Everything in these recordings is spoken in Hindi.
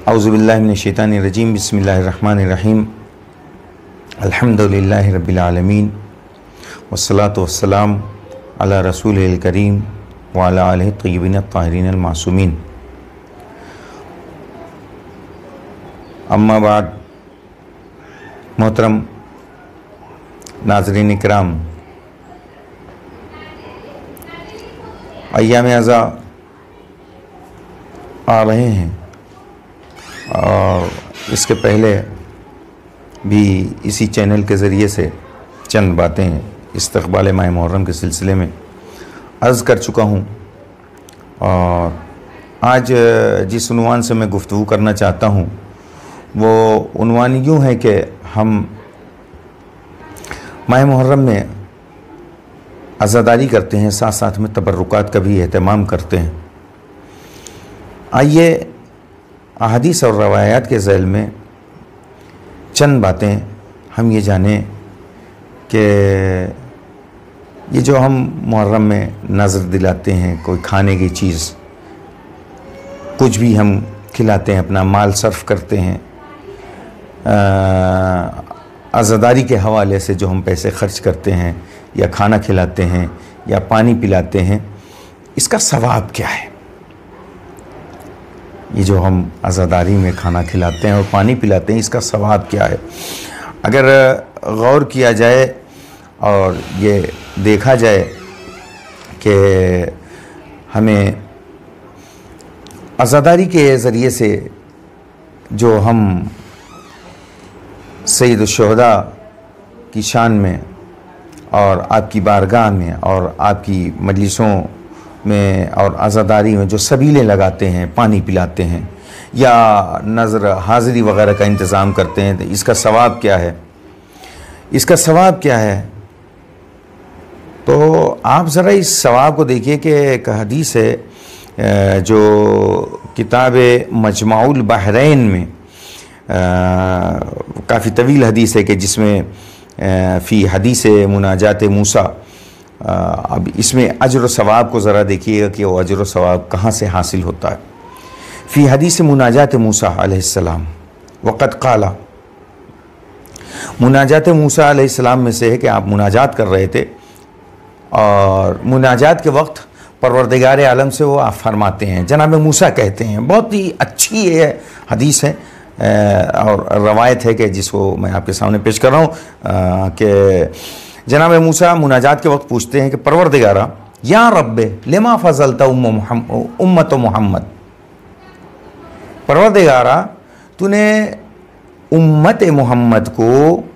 औज़ुबिल्लाहि मिनश्शैतानिर्रजीम बिस्मिल्लाहिर्रहमानिर्रहीम अल्हम्दुलिल्लाहि रब्बिल आलमीन वस्सलातु वस्सलाम अला रसूलिल करीम व अला आलिहि तय्यबीन अत्ताहिरीन अल मासूमीन। अम्मा बाद, मोहतरम नाज़रीन इकराम, अय्याम अज़ा आ रहे हैं और इसके पहले भी इसी चैनल के ज़रिए से चंद बातें इस्तक़बाल माह मुहर्रम के सिलसिले में अर्ज़ कर चुका हूँ। और आज जिस उन्वान से मैं गुफ्तगू करना चाहता हूँ वो उन्वान यूँ है कि हम माह मुहर्रम में अज़ादारी करते हैं, साथ साथ में तबर्रुकात का भी एहतमाम करते हैं। आइए अहादीस और रवायात के ज़ैल में चंद बातें हम ये जानें कि ये जो हम मुहर्रम में नज़र दिलाते हैं, कोई खाने की चीज़, कुछ भी हम खिलाते हैं, अपना माल सर्फ करते हैं, अज़ादारी के हवाले से जो हम पैसे खर्च करते हैं या खाना खिलाते हैं या पानी पिलाते हैं, इसका सवाब क्या है? ये जो हम अज़ादारी में खाना खिलाते हैं और पानी पिलाते हैं, इसका सवाब क्या है? अगर गौर किया जाए और ये देखा जाए कि हमें अज़ादारी के ज़रिए से जो हम सैयद-उश-शुहदा की शान में और आपकी बारगाह में और आपकी मजलिसों में और अज़ादारी में जो सबीलें लगाते हैं, पानी पिलाते हैं या नज़र हाज़िरी वग़ैरह का इंतज़ाम करते हैं, तो इसका सवाब क्या है? इसका सवाब क्या है? तो आप ज़रा इस सवाब को देखिए कि एक हदीस है जो किताब मजमाउल बहरैन में काफ़ी तवील हदीस है कि जिसमें फ़ी हदीस मुनाजात मूसा, अब इसमें अजर व सवाब को ज़रा देखिएगा कि वो अजर व सवाब कहाँ से हासिल होता है। फ़ी हदीस मुनाजात मूसा अलैहिस्सलाम वक़द क़ाला, मुनाजात मूसा अलैहिस्सलाम में से है कि आप मुनाजात कर रहे थे और मुनाजात के वक्त परवरदिगार आलम से वो आप फरमाते हैं, जनाब मूसा कहते हैं। बहुत ही अच्छी ये हदीस है और रवायत है कि जिसको मैं आपके सामने पेश कर रहा हूँ कि जनाब मूसा मुनाजात के वक्त पूछते हैं कि परवरदिगारा, या रब्बे लिमा फज़लता उम्मत मोहम्मद, परवरदिगारा तूने उम्मत मोहम्मद को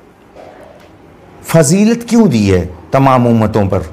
फजीलत क्यों दी है तमाम उम्मतों पर?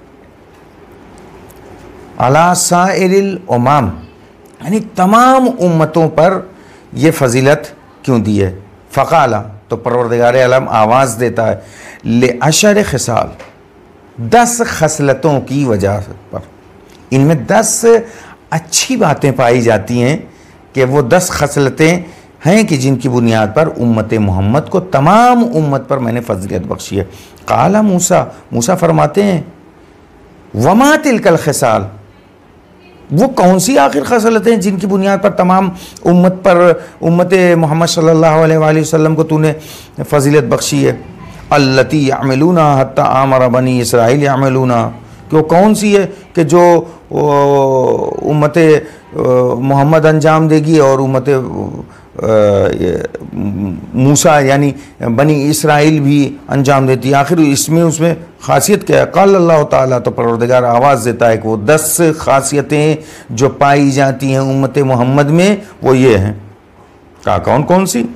अला साइरिल उमाम, यानी तमाम उम्मतों पर यह फजीलत क्यों दी है? फ़क़ाला, तो परवरदिगार आलम आवाज़ देता है, ले अशर खिसाल, 10 खसलतों की वजह पर। इनमें 10 अच्छी बातें पाई जाती हैं कि वो 10 खसलतें हैं कि जिनकी बुनियाद पर उम्मत मोहम्मद को, तमाम उम्मत पर मैंने फजीलत बख्शी है। काला मूसा, मूसा फरमाते हैं, वमा तिलकल खिसाल, वो कौन सी आखिर खसलतें हैं जिनकी बुनियाद पर तमाम उम्मत पर, उम्मत मोहम्मद सल्लल्लाहु अलैहि वसल्लम को तूने फजीलत बख्शी है? अल्लती यअमलूना हत्ता आमर बनी इसराइल यअमलूना, कि वो कौन सी है कि जो उम्मत मोहम्मद अंजाम देगी और उम्मत मूसा यानी बनी इसराइल भी अंजाम देती है? आखिर इसमें उसमें खासियत क्या है? क़ाल अल्लाह ताला, तो परवरदिगार आवाज़ देता है कि वो 10 खासियतें जो पाई जाती हैं उम्मत मोहम्मद में वो ये हैं। कहा कौन कौन सी?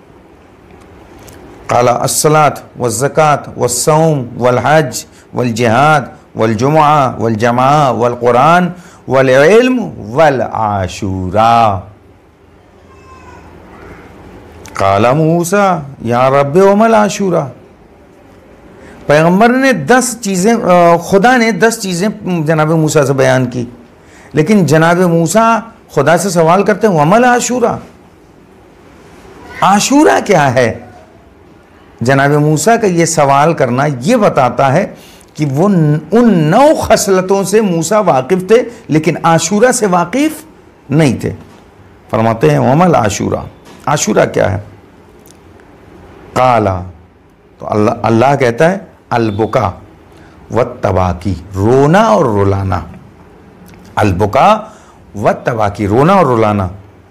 क़ाला अस्सलात वज़्ज़कात वस्सौम वलहज वलजिहाद वलजुमुआ वलजमा वलकुरान वलइल्म वलआशूरा। काला मूसा या रब्बे वमल आशूरा, पैगम्बर ने 10 चीज़ें, खुदा ने 10 चीज़ें जनाब मूसा से बयान की, लेकिन जनाब मूसा खुदा से सवाल करते हैं वमल आशूरा, आशूरा क्या है? जनाब मूसा का ये सवाल करना ये बताता है कि वो उन 9 खसलतों से मूसा वाकिफ़ थे लेकिन आशूरा से वाकिफ़ नहीं थे। फरमाते हैं वमल आशूरा, आशूरा क्या है? काला, तो अल्लाह कहता है अलबुका व तबाकी, रोना और रुलाना। अलबुका व तबाकी, रोना और रुलाना।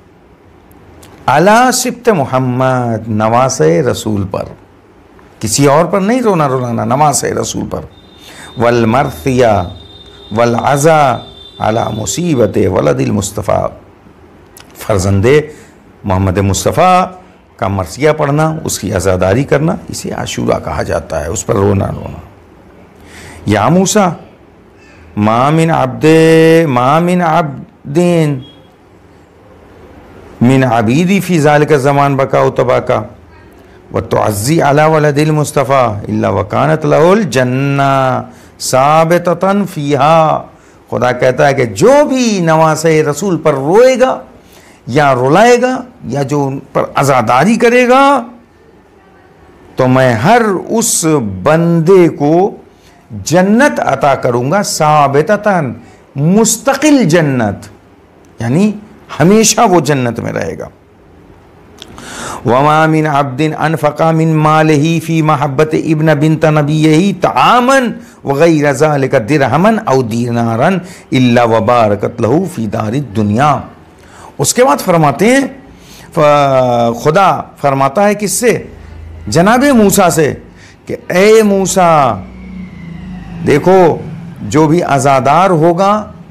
अला सिब्त मोहम्मद, नवासे रसूल पर, किसी और पर नहीं रोना रुलाना, नवासे रसूल पर। वल मरथिया वल अज़ा अला मुसीबत वलदिल मुस्तफ़ा, फर्जंदे मोहम्मद मुस्तफ़ा का मरसिया पढ़ना, उसकी आज़ादारी करना, इसे आशूरा कहा जाता है, उस पर रोना रोना। या मूसा मामिन अब्दिन मिन अबीदी फ़ी ज़ालिका ज़मान बका तबाका व तुअज़्ज़ी अला वलदिल मुस्तफ़ा इल्ला वकानत लहुल जन्ना साबिततन फ़ीहा। खुदा कहता है कि जो भी नवासे रसूल पर रोएगा या रुलाएगा या जो उन पर आज़ादारी करेगा, तो मैं हर उस बंदे को जन्नत अता करूँगा, साबिततन, मुस्तकिल जन्नत, यानी हमेशा वो जन्नत में रहेगा। वमा मिन अब्दिन अनफ़क़ा मिन मालिही फ़ी महब्बत इब्न बिन्त नबिय्यही तआमन व गैर ज़ालिका दिरहमन औ दीनारन इल्ला व बारकत लहू फ़ी दारिद दुनिया। उसके बाद फरमाते हैं, खुदा फरमाता है किससे? जनाबे मूसा से कि ए मूसा, देखो जो भी आज़ादार होगा,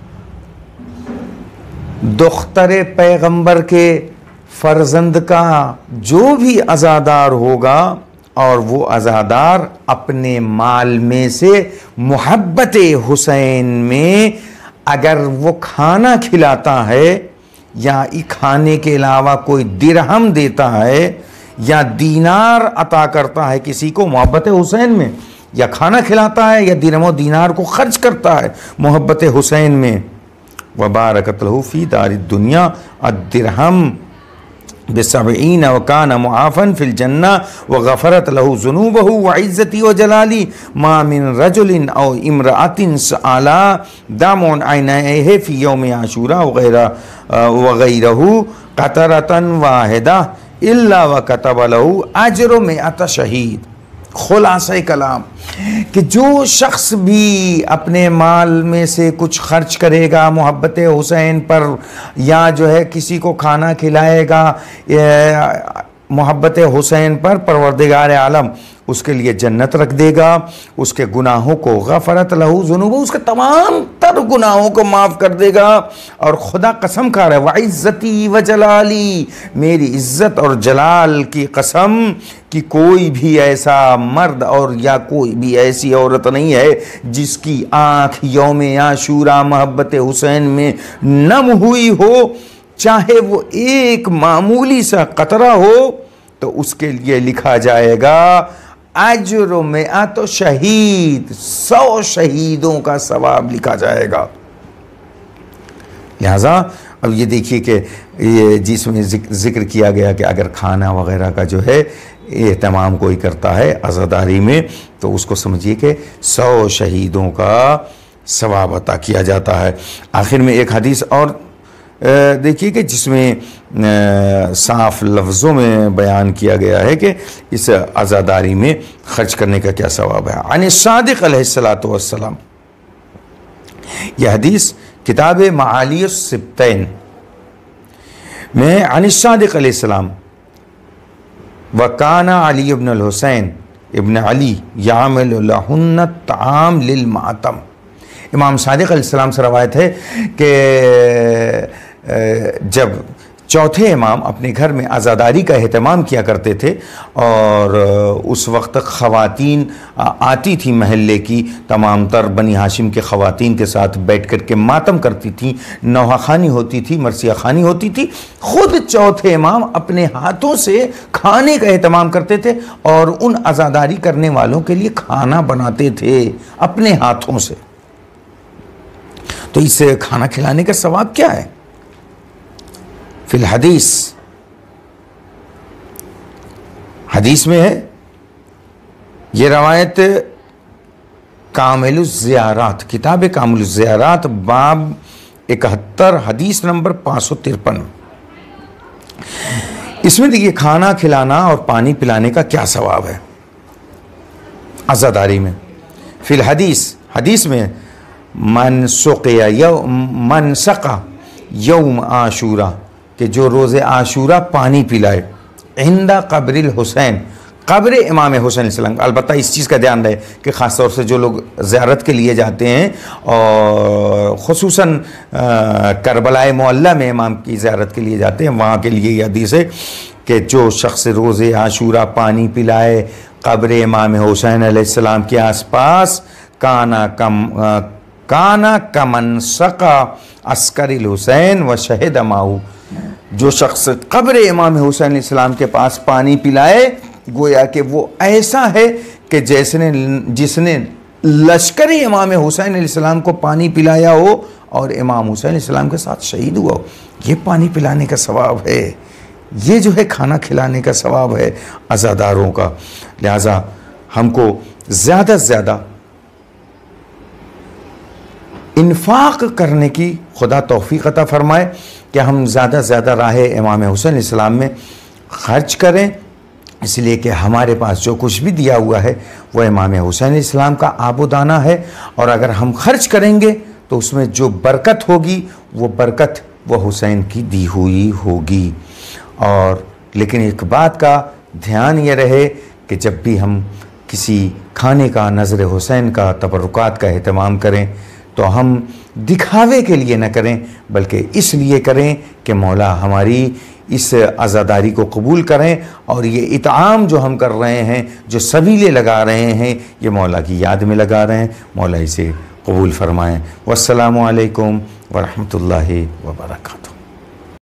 दुख्तर पैगंबर के फर्जंद का जो भी आज़ादार होगा, और वो आज़ादार अपने माल में से मोहब्बत हुसैन में अगर वो खाना खिलाता है या खाने के अलावा कोई दिरहम देता है या दीनार अता करता है किसी को मोहब्बत हुसैन में, या खाना खिलाता है या दिरहम और दीनार को खर्च करता है मोहब्बत हुसैन में, व बारकत लहू फ़ी दारिद दुनिया अद्दिरहम बिसबईन व कान मुआफ़न फ़िल जन्ना व गफ़रत लहू ज़ुनूबहू व इज़्ज़ती व जलाली मा मिन रजुलिन औ इम्रअतिन सअला दामुन ऐनैहि फ़ी यौम आशूरा व गैरहू क़तरतन वाहिदा इल्ला व कतब लहू अज्र मिअत शहीद। खुलासा कलाम कि जो शख्स भी अपने माल में से कुछ खर्च करेगा मोहब्बत हुसैन पर, या जो है किसी को खाना खिलाएगा मोहब्बत हुसैन पर, परवरदिगार आलम उसके लिए जन्नत रख देगा, उसके गुनाहों को गफ़रत लहू ज़ुनूब, उसके तमाम तर गुनाहों को माफ़ कर देगा। और खुदा कसम खा रहा है, व इज़्ज़ती व जलाली, मेरी इज़्ज़त और जलाल की कसम कि कोई भी ऐसा मर्द और या कोई भी ऐसी औरत नहीं है जिसकी आँख यौम आशूरा मोहब्बत हुसैन में नम हुई हो, चाहे वो एक मामूली सा कतरा हो, तो उसके लिए लिखा जाएगा अज्र मिअत शहीद, 100 शहीदों का सवाब लिखा जाएगा। लिहाजा अब ये देखिए कि ये जिसमें जिक्र किया गया कि अगर खाना वगैरह का जो है एहतमाम कोई करता है आज़ादारी में, तो उसको समझिए कि 100 शहीदों का सवाब अता किया जाता है। आखिर में एक हदीस और देखिए कि जिसमें साफ लफ्ज़ों में बयान किया गया है कि इस आज़ादारी में ख़र्च करने का क्या सवाब है। अन सादिक़ अलैहिस्सलातु वस्सलाम, यह हदीस किताब मआलियुस सिब्तैन में अन सादिक़ अलैहिस्सलाम व काना अली इब्न अल हुसैन इब्न अली यामिलु लहुन्ना ताम लिल मातम। इमाम सादिक़ अलैहिस्सलाम से रवायत है कि जब चौथे इमाम अपने घर में आज़ादारी का एहतमाम किया करते थे, और उस वक्त ख़वातीन आती थी महल्ले की, तमाम तर बनी हाशिम के ख़वातीन के साथ बैठ कर के मातम करती थी, नौहा खानी होती थी, मरसिया खानी होती थी। ख़ुद चौथे इमाम अपने हाथों से खाने का एहतमाम करते थे और उन आज़ादारी करने वालों के लिए खाना बनाते थे अपने हाथों से। तो इससे खाना खिलाने का सवाब क्या है? फिल हदीस, हदीस में है ये रवायत कामिलुज़ ज़ियारात, किताब कामिलुज़ ज़ियारात बाब 71 हदीस नंबर 553। इसमें देखिए खाना खिलाना और पानी पिलाने का क्या सवाब है अज़ादारी में। फिल हदीस में मन सक़ा यौम आशूरा, कि जो रोज़े आशूरा पानी पिलाए, इंदा क़ब्रिल हुसैन, क़ब्र इमाम हुसैन अलैहिस्सलाम। अलबत्ता इस चीज़ का ध्यान रहे कि ख़ास तौर से जो लोग ज़ियारत के लिए जाते हैं और ख़ुसूसन करबलाए मुअल्ला में इमाम की ज़ियारत के लिए जाते हैं, वहाँ के लिए ये हदीस है कि जो शख्स रोज़े आशूरा पानी पिलाए क़ब्र इमाम हुसैन अलैहिस्सलाम के आसपास, काना कमन सक़ा अस्करिल हुसैन व शहीद माहू, जो शख्स क़ब्र इमाम हुसैन अलैहिस्सलाम के पास पानी पिलाए, गोया कि वो ऐसा है कि जिसने लश्कर इमाम हुसैन अलैहिस्सलाम को पानी पिलाया हो और इमाम हुसैन अलैहिस्सलाम के साथ शहीद हुआ हो। ये पानी पिलाने का सवाब है, ये जो है खाना खिलाने का सवाब है अज़ादारों का। लिहाजा हमको ज़्यादा से ज़्यादा इन्फाक करने की खुदा तौफीक अता फ़रमाए कि हम ज़्यादा से ज़्यादा राह इमाम हुसैन अलैहिस्सलाम में ख़र्च करें, इसलिए कि हमारे पास जो कुछ भी दिया हुआ है वह इमाम हुसैन अलैहिस्सलाम का आबोदाना है, और अगर हम खर्च करेंगे तो उसमें जो बरकत होगी वो बरकत वह हुसैन की दी हुई होगी। और लेकिन एक बात का ध्यान ये रहे कि जब भी हम किसी खाने का, नज़र हुसैन का, तबरुकात का एहतमाम करें तो हम दिखावे के लिए न करें, बल्कि इसलिए करें कि मौला हमारी इस अज़ादारी को कबूल करें, और ये इताम जो हम कर रहे हैं, जो सबीले लगा रहे हैं, ये मौला की याद में लगा रहे हैं। मौला इसे कबूल फ़रमाएँ। वस्सलामु अलैकुम व रहमतुल्लाहि व बरकातुहू।